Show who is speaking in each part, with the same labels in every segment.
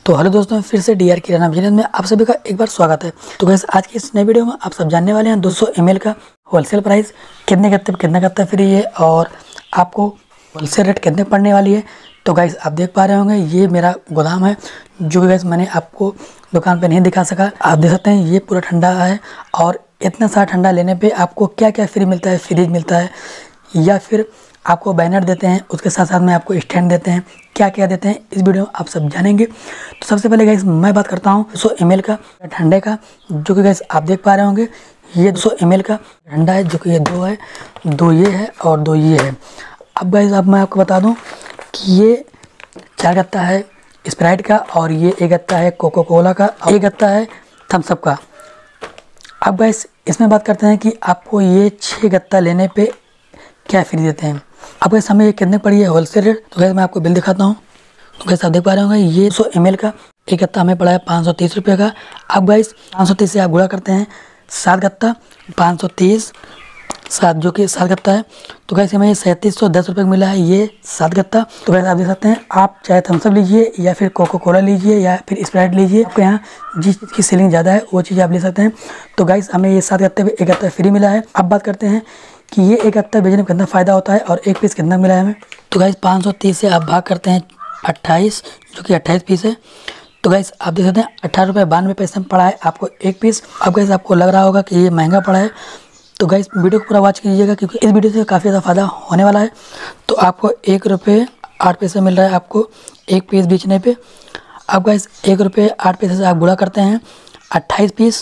Speaker 1: तो हेलो दोस्तों, फिर से डीआर किराना बिजनेस में आप सभी का एक बार स्वागत है। तो गैस आज की इस नए वीडियो में आप सब जानने वाले हैं 200 ml का होलसेल प्राइस कितने गत्ते फ्री है और आपको होलसेल रेट कितने पड़ने वाली है। तो गैस आप देख पा रहे होंगे ये मेरा गोदाम है जो गैस मैंने आपको दुकान पे नहीं दिखा सका। आप देख सकते हैं ये पूरा ठंडा है और इतना सारा ठंडा लेने पे आपको क्या क्या फ्री मिलता है, फ्रिज मिलता है या फिर आपको बैनर देते हैं, उसके साथ साथ में आपको स्टैंड देते हैं, क्या क्या देते हैं इस वीडियो में आप सब जानेंगे। तो सबसे पहले गैस मैं बात करता हूँ 200 ml का ठंडे का, जो कि गैस आप देख पा रहे होंगे ये 200 ml का ठंडा है, जो कि ये दो है, दो ये है और दो ये है। अब गैस अब मैं आपको बता दूं कि ये 4 गत्ता है स्प्राइट का और ये 1 गत्ता है कोको कोला का, 1 गत्ता है थम्स अप का। अब गैस इसमें बात करते हैं कि आपको ये 6 गत्ता लेने पे क्या फ्री देते हैं। अब गैस हमें ये कितने पड़ी है होलसेल रेट, तो गैस मैं आपको बिल दिखाता हूँ। तो गैस आप देख पा रहे होंगे ये 100 ml का 1 गत्ता हमें पड़ा है 530 रुपये का। अब गैस 530 से आप गुणा करते हैं 7 गत्ता 530 7 जो कि 7 गत्ता है, तो गैस हमें 3710 रुपये का मिला है ये 7 गत्ता। तो गैस आप देख सकते हैं, आप चाहे थम्स अप लीजिए या फिर कोको कोला लीजिए या फिर स्प्राइट लीजिए, आपके यहाँ जिस चीज़ की सेलिंग ज़्यादा है वो चीज़ आप ले सकते हैं। तो गैस हमें ये 7 गत्ते पे 1 गत्ता फ्री मिला है। अब बात करते हैं कि ये 1 गत्ता बेचने में कितना फ़ायदा होता है और 1 पीस कितना मिला है हमें। तो गैस 530 से आप भाग करते हैं 28, जो कि 28 पीस है। तो गैस आप देख सकते हैं 18.92 में पड़ा है आपको 1 पीस। अब गैस आपको लग रहा होगा कि ये महंगा पड़ा है, तो गैस वीडियो को पूरा वॉच कीजिएगा क्योंकि इस वीडियो से काफ़ी ज़्यादा फ़ायदा होने वाला है। तो आपको 1 रुपये 8 पैसे मिल रहा है आपको 1 पीस बेचने पे। अब गैस 1 रुपये 8 पैसे से आप गुणा करते हैं 28 पीस।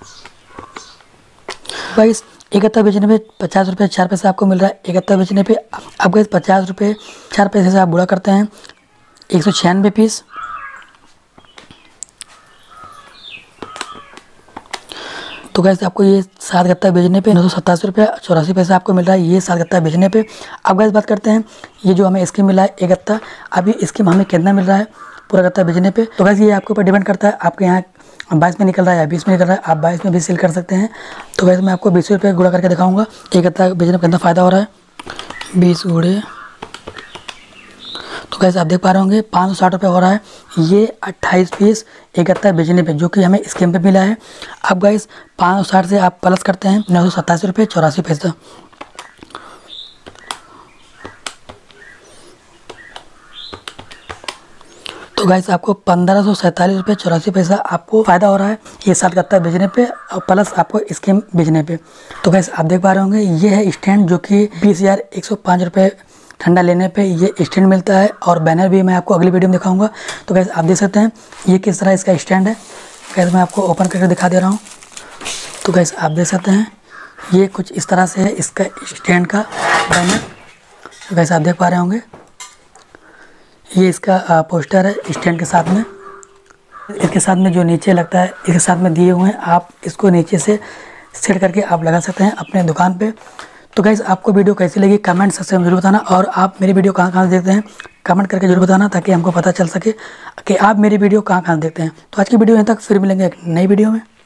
Speaker 1: गैस 1 गत्ता बेचने पे 50 रुपये 4 पैसे आपको मिल रहा है 1 गत्ता बेचने पे। अब गैस 50 रुपये 4 पैसे से आप गुणा करते हैं 196 पीस। तो गैस आपको ये 7 गत्ता बेचने पे 987 रुपये 84 पैसे आपको मिल रहा है ये 7 गत्ता बेचने पे। अब गैस बात करते हैं ये जो हमें स्कीम मिला है 1 गत्ता, अभी स्कीम हमें कितना मिल रहा है पूरा गत्ता बेचने पे। तो गैस ये आपके ऊपर डिपेंड करता है, आपके यहाँ 22 में निकल रहा है या 20 में निकल रहा है, आप 22 में भी सेल कर सकते हैं। तो गैस मैं आपको 20 रुपये गुणा करके दिखाऊंगा 1 गत्ता बेचने पर कितना फ़ायदा हो रहा है। 20 गुणे, तो गैस आप देख पा रहे होंगे 560 रुपये हो रहा है ये 28 पीस 1 गत्ता बेचने पे, जो कि हमें स्कीम पे मिला है। अब गैस 560 से आप प्लस करते हैं 987 रुपये 84 पैसा। तो गैस आपको 1547 रुपये 84 पैसा आपको फ़ायदा हो रहा है ये 7 गत्ता बेचने पे और प्लस आपको स्कीम बेचने पे। तो गैस आप देख पा रहे होंगे ये है स्टैंड, जो कि 20,105 रुपये ठंडा लेने पे ये स्टैंड मिलता है और बैनर भी मैं आपको अगली वीडियो में दिखाऊंगा। तो गैस आप देख सकते हैं ये किस तरह इसका स्टैंड है। गैस मैं आपको ओपन करके दिखा दे रहा हूँ। तो गैस आप देख सकते हैं ये कुछ इस तरह से है इसका स्टैंड का बैनर। तो गैस आप देख पा रहे होंगे ये इसका पोस्टर है स्टैंड के साथ में, इसके साथ में जो नीचे लगता है इसके साथ में दिए हुए हैं, आप इसको नीचे से सेट करके आप लगा सकते हैं अपने दुकान पे। तो गाइस आपको वीडियो कैसी लगी कमेंट सेक्शन में जरूर बताना, और आप मेरी वीडियो कहाँ से देखते हैं कमेंट करके जरूर बताना ताकि हमको पता चल सके कि आप मेरी वीडियो कहाँ देखते हैं। तो आज की वीडियो यहाँ तक, फिर मिलेंगे एक नई वीडियो में।